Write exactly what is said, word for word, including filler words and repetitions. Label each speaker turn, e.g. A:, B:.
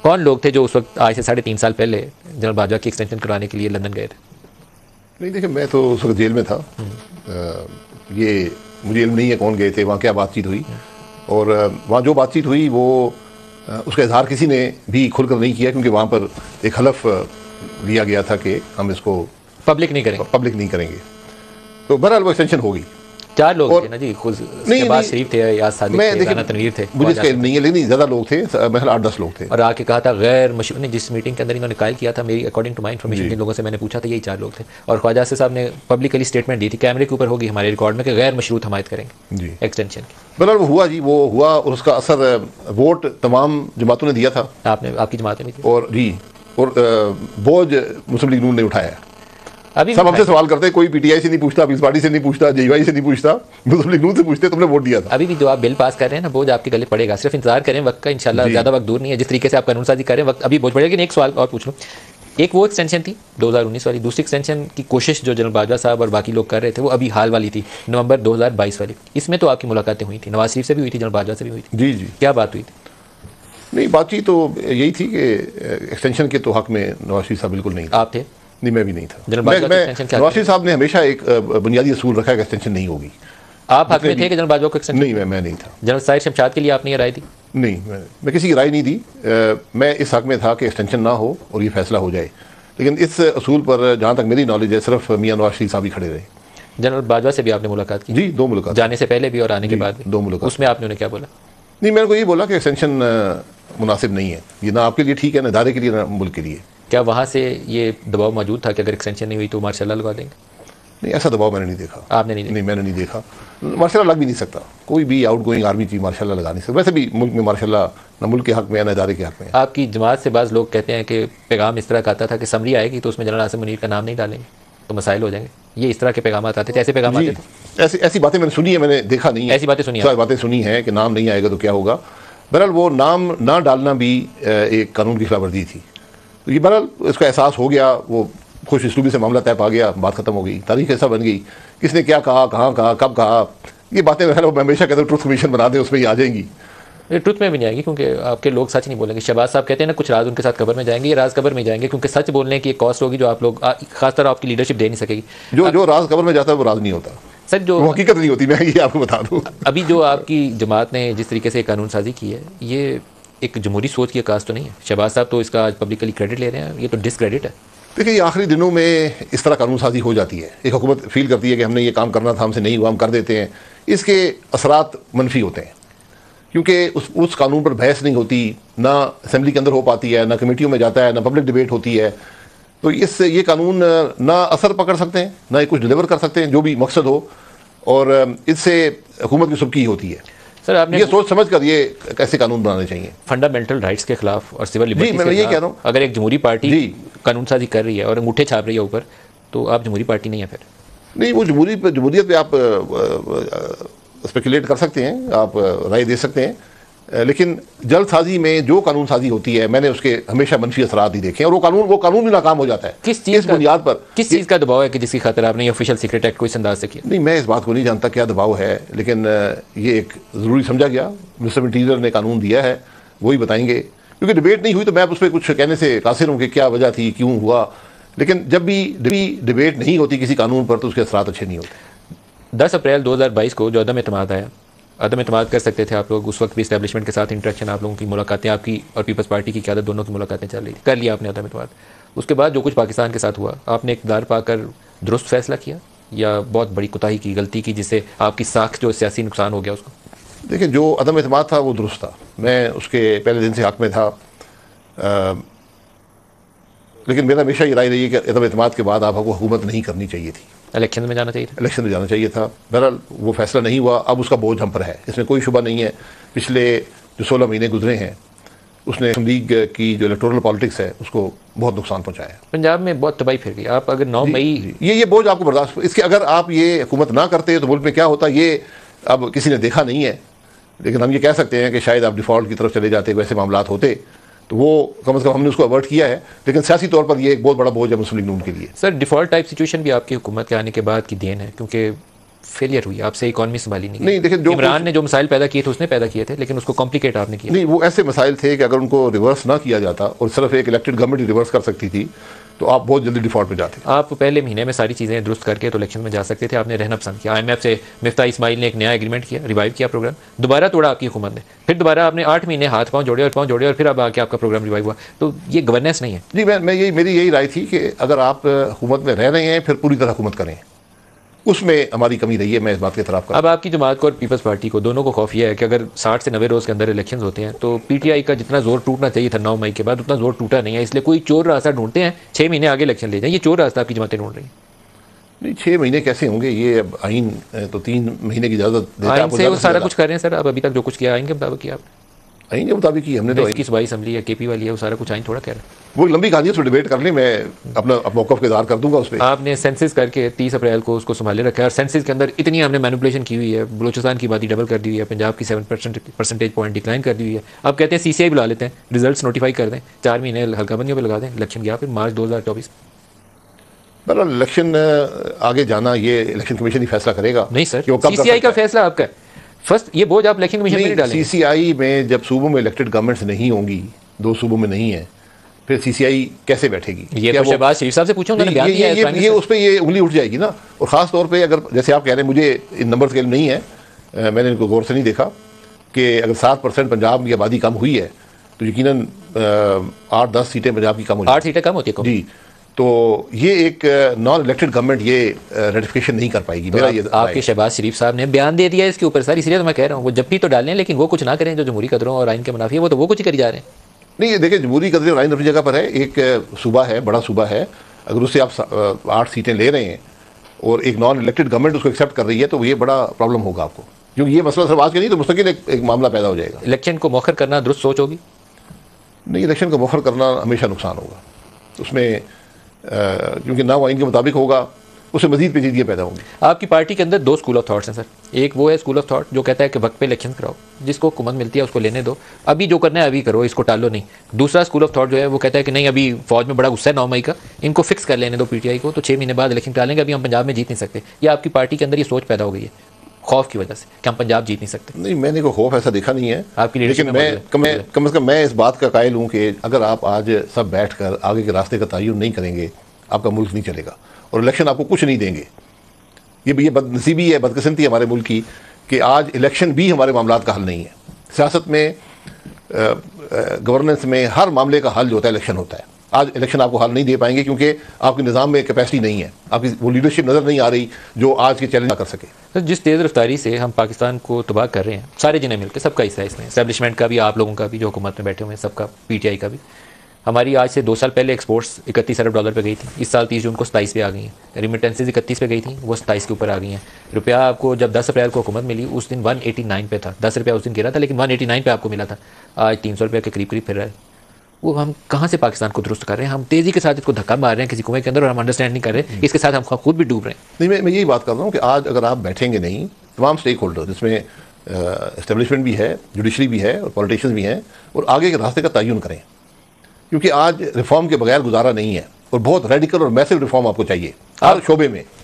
A: कौन लोग थे जो उस वक्त आज से साढ़े तीन साल पहले जनरल बाजवा की एक्सटेंशन करवाने के लिए लंदन गए थे?
B: नहीं देखिए, मैं तो उस वक्त जेल में था। आ, ये मुझे इल्म नहीं है कौन गए थे, वहाँ क्या बातचीत हुई, और वहाँ जो बातचीत हुई वो उसका इजहार किसी ने भी खुलकर नहीं किया, क्योंकि वहाँ पर एक हलफ लिया गया था कि हम इसको
A: पब्लिक नहीं करेंगे
B: पब्लिक नहीं करेंगे। तो बहरहाल वो एक्सटेंशन होगी।
A: चार लोग थे ना जी, खुद शहबाज शरीफ थे, याद सादिक थे, राना तनवीर थे,
B: मुझे इसका नहीं है, लेकिन ज़्यादा लोग थे, मतलब आठ दस लोग थे।
A: और आके कहा था गैर मशरूत ने जिस मीटिंग के अंदर इन्होंने कायल किया था, मेरी अकॉर्डिंग टू माई इन्फॉर्मेशन जिन लोगों से मैंने पूछा था यही चार लोग थे। और ख्वाजा आसिफ साहब ने पब्लिकली स्टेटमेंट दी थी, कैमरे के ऊपर होगी हमारे रिकॉर्ड में, कि गैर मशरूत हमायत करेंगे जी एक्सटेंशन की।
B: बहरहाल वो हुआ जी, वो हुआ, और उसका असर वोट तमाम जमातों ने दिया था।
A: आपने, आपकी जमातें भी थी,
B: और जी, और बोझ मुस्लिम लीग नून ने उठाया।
A: अभी
B: सब हमसे सवाल करते हैं, कोई पीटीआई से नहीं पूछता, पीस पार्टी से नहीं पूछता, जेवाई से नहीं पूछता, मुस्लिम लीग नून से पूछते तुमने वोट दिया था।
A: अभी भी जो आप बिल पास कर रहे हैं ना, बोझ आपके गले पड़ेगा, सिर्फ इंतजार करें वक्त का, इंशाल्लाह ज़्यादा वक्त दूर नहीं है। जिस तरीके से आप कानून साजी करें वक्त अभी बोझ पड़ेगा। लेकिन एक सवाल और पूछ लूँ, एक वो एक्सटेंशन थी दो हज़ार उन्नीस वाली, दूसरी एक्सटेंशन की कोशिश जो जनरल बाजवा साहब और बाकी लोग कर रहे थे वो अभी हाल वाली थी नवंबर दो हज़ार बाईस वाली। इसमें तो आपकी मुलाकातें हुई थी, नवाज शरीफ से भी हुई थी, जनरल बाजवा से भी हुई थी।
B: जी जी,
A: क्या बात हुई थी?
B: नहीं, बातचीत तो यही थी कि एक्सटेंशन के तो हक में नवाज शरीफ साहब बिल्कुल नहीं।
A: आप थे?
B: नहीं, मैं भी नहीं था।
A: नवाज
B: शरीफ साहब ने हमेशा एक बुनियादी असूल रखा है कि एक्सटेंशन नहीं होगी।
A: आप हक में थे कि जनरल बाजवा को एक्सटेंशन?
B: नहीं, मैं मैं नहीं था।
A: जनरल साहिर शमशाद के लिए आपने ये राय दी?
B: नहीं, मैं, मैं किसी की राय नहीं दी। आ, मैं इस हक में था कि एक्सटेंशन ना हो और ये फैसला हो जाए। लेकिन इस असूल पर जहाँ तक मेरी नॉलेज है सिर्फ मियाँ नवाज शरीफ साहब ही खड़े रहे।
A: जनरल बाजवा से भी आपने मुलाकात की?
B: जी, दो मुलाकात,
A: जाने से पहले भी और आने के बाद भी?
B: दो मुलाकात।
A: उसमें आपने उन्हें क्या बोला?
B: नहीं, मैंने को ये बोला कि एक्सटेंशन मुनासिब नहीं है, ये ना आपके लिए ठीक है, ना इदारे के लिए, ना मुल्क के लिए।
A: क्या वहाँ से ये दबाव मौजूद था कि अगर एक्सटेंशन नहीं हुई तो मार्शल लगा देंगे?
B: नहीं, ऐसा दबाव मैंने नहीं देखा।
A: आपने नहीं देखा?
B: नहीं, मैंने नहीं देखा। मार्शल लग भी नहीं सकता, कोई भी outgoing army chief marshal लगा नहीं सकता। वैसे भी मुल्क में मार्शल ना मुल्क के हक में, ना इदारे के हक में।
A: आपकी जमात से बाज़ लोग कहते हैं कि पैगाम इस तरह का आता था कि समरी आएगी तो उसमें जनरल आसिम मुनीर का नाम नहीं डालेंगे तो मसाइल हो जाएंगे। ये इस तरह के पैगाम आते थे, ऐसे पैगाम आते थे?
B: ऐसी ऐसी बातें मैंने सुनी है, मैंने देखा नहीं है।
A: ऐसी बातें सुनी है,
B: बातें सुनी है कि नाम नहीं आएगा तो क्या होगा। बहरहाल वो नाम ना डालना भी एक कानून की खिलाफवर्जी थी। तो ये बहरहाल इसका एहसास हो गया, वो खुश इसलूबी से मामला तय पा गया, बात खत्म हो गई, तारीख ऐसा बन गई, किसने क्या कहा, कहाँ कहा, कब कहा, ये बातें मैं हमेशा कहता हूँ ट्रुथ कमीशन बना दें, उसमें ही आ जाएंगी।
A: ये ट्रुथ में भी नहीं आएगी क्योंकि आपके लोग सच नहीं बोलेंगे। शहबाज साहब कहते हैं ना कुछ राज उनके साथ कबर में जाएंगे, ये राज कबर में जाएंगे क्योंकि सच बोलने की एक कॉस्ट होगी जो आप लोग खासतौर आपकी लीडरशिप दे नहीं सकेगी।
B: जो जो राज कबर में जाता है वो राज नहीं होता,
A: सच जो
B: हकीकत नहीं होती, मैं ये आपको बता दूँ।
A: अभी जो आपकी जमात ने जिस तरीके से कानून साजी की है ये एक जमहूरी सोच की आकाश तो नहीं है। शहबाज साहब तो इसका आज पब्लिकली क्रेडिट ले रहे हैं, ये तो डिसक्रेडिट है।
B: देखिए, आखिरी दिनों में इस तरह कानून साजी हो जाती है, एक हुकूमत फील करती है कि हमने ये काम करना था, हमसे नहीं हुआ, हम कर देते हैं, इसके असरात मनफी होते हैं क्योंकि उस उस कानून पर बहस नहीं होती, ना असेंबली के अंदर हो पाती है, ना कमेटियों में जाता है, ना पब्लिक डिबेट होती है। तो इससे ये कानून ना असर पकड़ सकते हैं, ना कुछ डिलीवर कर सकते हैं जो भी मकसद हो, और इससे हुकूमत की सुबकी होती है।
A: सर आपने
B: ये सोच समझ कर ये कैसे कानून बनाने चाहिए
A: फंडामेंटल राइट्स के खिलाफ और सिविल लिबर्टीज
B: मैं ये कह रहा हूँ।
A: अगर एक जमहूरी पार्टी कानून साजी कर रही है और अंगूठे छाप रही है ऊपर, तो आप जमहूरी पार्टी नहीं है फिर?
B: नहीं, वो जमहूरी पे जमहूरियत पे आप स्पेकुलेट कर सकते हैं, आप राय दे सकते हैं, लेकिन जल्द साजी में जो कानून साजी होती है मैंने उसके हमेशा मनफी असरात ही देखे हैं, और वो कानून वो कानून भी नाकाम हो जाता है।
A: किस चीज़
B: बुनियाद पर,
A: किस चीज़ का दबाव है कि जिसकी खातिर आपने ये ऑफिशियल सीक्रेट एक्ट को इस अंदाज से किया?
B: नहीं, मैं इस बात को नहीं जानता क्या दबाव है, लेकिन ये एक ज़रूरी समझा गया, मिनिस्टर इंटीरियर ने कानून दिया है, वही बताएंगे, क्योंकि डिबेट नहीं हुई तो मैं उस पर कुछ कहने से कासिर हूँ कि क्या वजह थी, क्यों हुआ। लेकिन जब भी डिबेट नहीं होती किसी कानून पर तो उसके असरात अच्छे नहीं होते।
A: दस अप्रैल दो हज़ार बाईस को जो अदम एतमाद आया, अदम एतमाद कर सकते थे आप लोग, उस वक्त भी इस्टेब्लिशमेंट के साथ इंटरेक्शन, आप लोगों की मुलाकातें, आपकी और पीपल्स पार्टी की क़यादत दोनों की मुलाकातें चल रही थी, कर लिया आपने अदम एतमाद। उसके बाद जो कुछ पाकिस्तान के साथ हुआ, आपने इक़्तिदार पाकर दुरुस्त फैसला किया या बहुत बड़ी कोताही की, गलती की, जिससे आपकी साख जो सियासी नुकसान हो गया उसको?
B: देखिए, जो अदम एतमाद था वो दुरुस्त था, मैं उसके पहले दिन से हक़ में था, आ, लेकिन मेरा हमेशा ये राय रही है कि अदम एतमाद के बाद आपको हुकूमत नहीं करनी चाहिए थी,
A: इलेक्शन में जाना चाहिए था,
B: इलेक्शन में जाना चाहिए था। बहरहाल वो फैसला नहीं हुआ, अब उसका बोझ हम पर है, इसमें कोई शुबा नहीं है। पिछले जो सोलह महीने गुजरे हैं उसने लीग की जो इलेक्टोरल पॉलिटिक्स है उसको बहुत नुकसान पहुंचाया।
A: पंजाब में बहुत तबाही फिर गई। आप अगर नौ मई
B: ये ये बोझ आपको बर्दाश्त, इसके अगर आप ये हुकूमत ना करते तो मुल्क में क्या होता ये अब किसी ने देखा नहीं है, लेकिन हम ये कह सकते हैं कि शायद आप डिफ़ॉल्ट की तरफ चले जाते, वैसे मामलात होते तो वो कम से कम हमने उसको अवर्ट किया है, लेकिन सियासी तौर पर ये एक बहुत बड़ा बोझ है मुस्लिम लीग नून के लिए।
A: सर डिफ़ॉल्ट टाइप सिचुएशन भी आपकी हुकूमत के आने के बाद की देन है, क्योंकि फेलियर हुई, आपसे इकॉनमी संभाली नहीं
B: नहीं देखिए, जो
A: इमरान ने जो मसाइल पैदा किए थे उसने पैदा किए थे, लेकिन उसको कॉम्प्लिकेट आपने किया।
B: नहीं, वो ऐसे मसाइल थे कि अगर उनको रिवर्स ना किया जाता और सिर्फ एक इलेक्टेड गवर्नमेंट रिवर्स कर सकती थी तो आप बहुत जल्दी डिफॉल्ट में जाते।
A: आप पहले महीने में सारी चीज़ें दुरुस्त करके तो इलेक्शन में जा सकते थे, आपने रहना पसंद किया। आईएमएफ से मिफ्ता इस्माइल ने एक नया एग्रीमेंट किया, रिवाइव किया प्रोग्राम, दोबारा तोड़ा आपकी हुकूमत ने, फिर दोबारा आपने आठ महीने हाथ पाँव जोड़े और पाँव जोड़े और फिर अब आके आपका प्रोग्राम रिवाइव हुआ। तो ये गवर्नेंस नहीं है
B: जी। मैं मैं यही मेरी यही राय थी कि अगर आप हुकूमत में रह रहे हैं फिर पूरी तरह हुकूमत करें, उसमें हमारी कमी रही है, मैं इस बात के तरफ।
A: अब आपकी जमात को और पीपल्स पार्टी को दोनों को खौफ यह है कि अगर साठ से नब्बे रोज़ के अंदर इलेक्शन होते हैं तो पीटीआई का जितना जोर टूटना चाहिए था नौ मई के बाद उतना जोर टूटा नहीं है, इसलिए कोई चोर रास्ता ढूंढते हैं, छः महीने आगे इलेक्शन ले जाए। ये चोर रास्ता आपकी जमातें ढूंढ रही हैं।
B: नहीं, छः महीने कैसे होंगे? ये अब आइन तो तीन महीने की इजाज़त देता है।
A: आइन से वो सारा कुछ कर रहे हैं सर, अब अभी तक जो कुछ किया आइन के मुताबिक किया,
B: आइन के मुताबिक ही हमने तो
A: इसकी सूबाई असम्बली है केपी वाली है, वो सारा कुछ आइन थोड़ा कह रहा है।
B: वो लंबी कहानी है, डिबेट कर लें, मैं अपना मौक़िफ़ का इज़हार कर दूंगा उस पर।
A: आपने सेंसिस करके तीस अप्रैल को उसको संभाले रखा है और सेंसिस के अंदर इतनी हमने मैनिपुलेशन की हुई है, बलूचिस्तान की बात डबल कर दी हुई है, पंजाब की seven percent percentage point decline कर दी हुई है। आप कहते हैं सीसीआई बुला लेते हैं, रिजल्ट्स नोटिफाई कर दें, चार महीने हल्काबंदियों पर लगा दें, इलेक्शन गया फिर मार्च दो हज़ार चौबीस।
B: बहरहाल इलेक्शन आगे जाना ये इलेक्शन कमीशन ही फैसला करेगा।
A: नहीं सर, सीसीआई का फैसला आपका है। फर्स्ट ये बोझ आप इलेक्शन कमीशन में नहीं डालेंगे।
B: सीसीआई में जब सूबों में इलेक्टेड गवर्नमेंट्स नहीं होंगी, दो सूबों में नहीं है, फिर सीसीआई कैसे बैठेगी?
A: ये तो शहबाज शरीफ साहब से पूछो, उन्होंने बयान दिया है।
B: ये, ये उस पर ये उंगली उठ जाएगी ना। और ख़ास तौर पे अगर जैसे आप कह रहे हैं, मुझे इन नंबर के लिए नहीं है, आ, मैंने इनको गौर से नहीं देखा कि अगर सात परसेंट पंजाब की आबादी कम हुई है तो यकीनन आठ दस सीटें पंजाब की कम हो,
A: आठ सीटें कम होती है
B: जी। तो ये एक नॉन इलेक्टेड गवर्नमेंट ये रेटिफिकेशन नहीं कर पाएगी।
A: तो
B: मेरा
A: आप,
B: ये
A: आपके शहबाज शरीफ साहब ने बयान दे दिया इसके ऊपर सर, इसलिए तो मैं कह रहा हूँ वो जब भी तो डालें, लेकिन वो कुछ ना करें जो जमहूरी कदरों और आइन के मुनाफी है, वो तो वो कुछ ही कर जा रहे हैं।
B: नहीं, ये देखिए, जमहूरी कदरें और आइन अपनी जगह पर है। एक सूबा है, बड़ा सूबा है, अगर उससे आप आठ सीटें ले रहे हैं और एक नॉन इलेक्टेड गवर्नमेंट उसको एक्सेप्ट कर रही है तो ये बड़ा प्रॉब्लम होगा आपको, क्योंकि ये मसला सिर्फ आज के नहीं तो मुस्तकिल एक, एक मामला पैदा हो जाएगा।
A: इलेक्शन को मौखर करना दुरुस्त सोच होगी?
B: नहीं, इलेक्शन को मौखर करना हमेशा नुकसान होगा उसमें, क्योंकि ना वो आइन के मुताबिक होगा, उससे मजीद पेचीदगियाँ पैदा होंगी।
A: आपकी पार्टी के अंदर दो स्कूल ऑफ थॉट्स हैं सर। एक वो है स्कूल ऑफ थॉट जो कहता है कि वक्त पे इलेक्शन कराओ, जिसको हुकूमत मिलती है उसको लेने दो, अभी जो करना है अभी करो, इसको टालो नहीं। दूसरा स्कूल ऑफ थॉट जो है वो कहता है कि नहीं, अभी फौज में बड़ा गुस्सा है नौ मई का, इनको फिक्स कर लेने दो पीटीआई को, तो छः महीने बाद इलेक्शन टालेंगे, अभी हम पंजाब में जीत नहीं सकते। ये आपकी पार्टी के अंदर ये सोच पैदा हो गई है खौफ की वजह से कि हम पंजाब जीत नहीं सकते।
B: नहीं, मैंने कोई खौफ ऐसा देखा नहीं है
A: आपकी, लेकिन
B: मैं कम अज़ कम मैं इस बात का कायल हूँ कि अगर आप आज सब बैठ कर आगे के रास्ते का तयन नहीं करेंगे, आपका मुल्क नहीं चलेगा और इलेक्शन आपको कुछ नहीं देंगे। ये ये बदनसीबी है, बदकिस्मती है हमारे मुल्क की कि आज इलेक्शन भी हमारे मामलात का हल नहीं है। सियासत में, गवर्नेंस में हर मामले का हल जो होता है इलेक्शन होता है। आज इलेक्शन आपको हल नहीं दे पाएंगे क्योंकि आपके निज़ाम में कैपेसिटी नहीं है, आपकी वो लीडरशिप नज़र नहीं आ रही जो आज के चैलेंज कर सके।
A: तो जिस तेज़ रफ्तारी से हम पाकिस्तान को तबाह कर रहे हैं, सारे जिन्हें मिलकर, सबका हिस्सा है इसमें, एस्टैब्लिशमेंट का भी, आप लोगों का भी जो हुकूमत में बैठे हुए हैं सबका, पीटीआई का भी। हमारी आज से दो साल पहले एक्सपोर्ट्स इकतीस अरब डॉलर पे गई थी, इस साल तीस जून को सताईस पे आ गई हैं। रिमिटेंसेज इकतीस पे गई थी, वो सताईस के ऊपर आ गई हैं। रुपया आपको जब दस अप्रैल को हुकूमत मिली उस दिन वन एटी नाइन पे था, दस रुपया उस दिन गिरा था लेकिन वन एटी नाइन पे आपको मिला था, आज तीन सौ रुपये के करीब करीब फिर रहा है। वो हम कहाँ से पाकिस्तान को दुरुस्त कर रहे हैं? हम तेज़ी के साथ इसको धक्का मार रहे हैं किसी कुएं के अंदर और हम अंडरस्टैंड नहीं कर रहे, इसके साथ हम खुद भी डूब रहे हैं।
B: नहीं, मैं मैं यही बात कर रहा हूँ कि आज अगर आप बैठेंगे नहीं, तमाम स्टेक होल्डर जिसमें इस्टेब्लिशमेंट भी है, जुडिशरी भी है और पॉलिटिशियंस भी हैं, और आगे के रास्ते का तयन करें, क्योंकि आज रिफॉर्म के बगैर गुजारा नहीं है और बहुत रेडिकल और मैसिव रिफॉर्म आपको चाहिए हर शोबे में।